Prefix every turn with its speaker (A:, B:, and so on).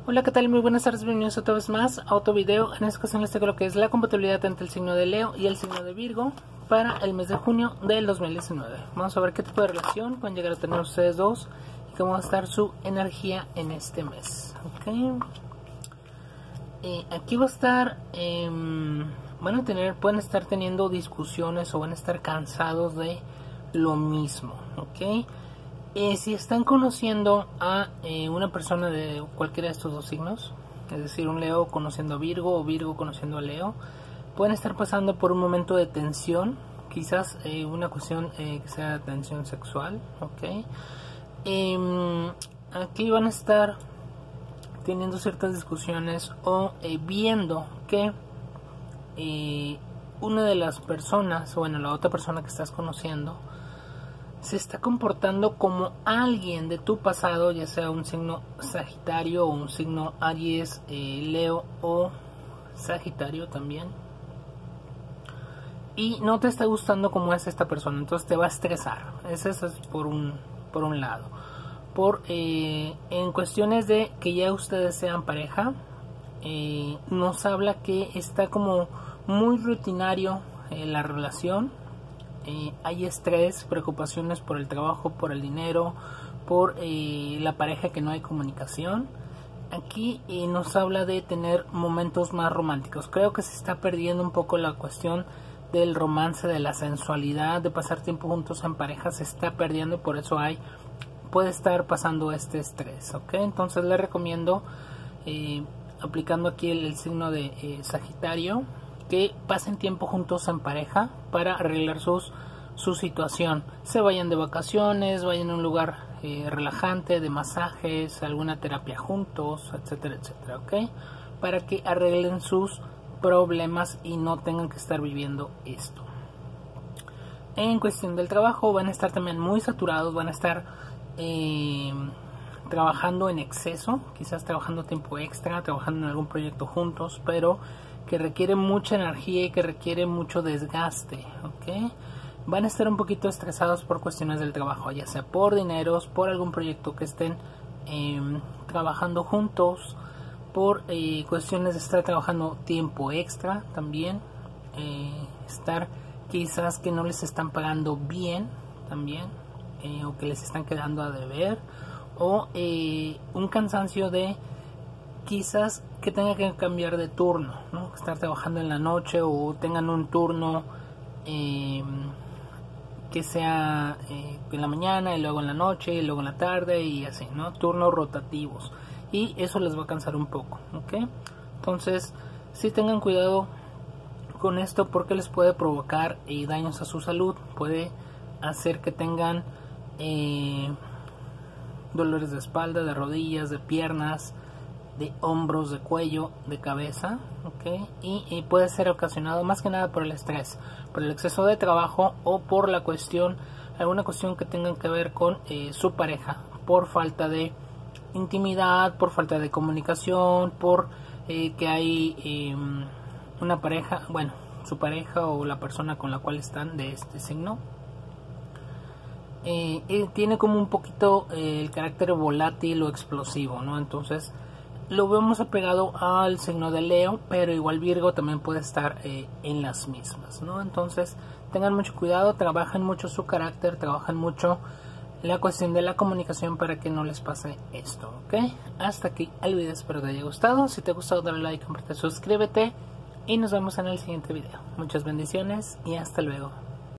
A: Hola, ¿qué tal? Muy buenas tardes, bienvenidos otra vez más a otro video. En esta ocasión les traigo lo que es la compatibilidad entre el signo de Leo y el signo de Virgo para el mes de junio del 2019. Vamos a ver qué tipo de relación pueden llegar a tener ustedes dos y cómo va a estar su energía en este mes. Aquí va a estar, pueden estar teniendo discusiones o van a estar cansados de lo mismo, si están conociendo a una persona de cualquiera de estos dos signos, es decir, un Leo conociendo a Virgo o Virgo conociendo a Leo, pueden estar pasando por un momento de tensión, quizás una cuestión que sea tensión sexual, aquí van a estar teniendo ciertas discusiones o viendo que una de las personas, la otra persona que estás conociendo, se está comportando como alguien de tu pasado, ya sea un signo Sagitario o un signo Aries, Leo o Sagitario también, y no te está gustando como es esta persona, entonces te va a estresar. Eso es por un lado. En cuestiones de que ya ustedes sean pareja, nos habla que está como muy rutinario la relación. Hay estrés, preocupaciones por el trabajo, por el dinero, por la pareja, que no hay comunicación. Aquí nos habla de tener momentos más románticos. Creo que se está perdiendo un poco la cuestión del romance, de la sensualidad, de pasar tiempo juntos en pareja. Se está perdiendo y por eso puede estar pasando este estrés, Entonces les recomiendo, aplicando aquí el signo de Sagitario, que pasen tiempo juntos en pareja para arreglar su situación. Se vayan de vacaciones, vayan a un lugar relajante, de masajes, alguna terapia juntos, etcétera, etcétera, para que arreglen sus problemas y no tengan que estar viviendo esto. En cuestión del trabajo, van a estar también muy saturados, van a estar trabajando en exceso, quizás trabajando tiempo extra, trabajando en algún proyecto juntos, pero que requiere mucha energía y que requiere mucho desgaste, Van a estar un poquito estresados por cuestiones del trabajo, ya sea por dineros, por algún proyecto que estén trabajando juntos, por cuestiones de estar trabajando tiempo extra también, estar quizás que no les están pagando bien también, o que les están quedando a deber, o un cansancio de quizás que tenga que cambiar de turno, estar trabajando en la noche o tengan un turno que sea en la mañana y luego en la noche y luego en la tarde y así, turnos rotativos, y eso les va a cansar un poco, Entonces sí tengan cuidado con esto porque les puede provocar daños a su salud, puede hacer que tengan dolores de espalda, de rodillas, de piernas, de hombros, de cuello, de cabeza, y puede ser ocasionado más que nada por el estrés, por el exceso de trabajo o por alguna cuestión que tengan que ver con su pareja, por falta de intimidad, por falta de comunicación, por que hay una pareja, su pareja o la persona con la cual están de este signo tiene como un poquito el carácter volátil o explosivo, entonces lo vemos apegado al signo de Leo, pero igual Virgo también puede estar en las mismas, Entonces tengan mucho cuidado, trabajen mucho su carácter, trabajen mucho la cuestión de la comunicación para que no les pase esto, Hasta aquí el video, espero te haya gustado. Si te ha gustado, dale like, comparte, suscríbete y nos vemos en el siguiente video. Muchas bendiciones y hasta luego.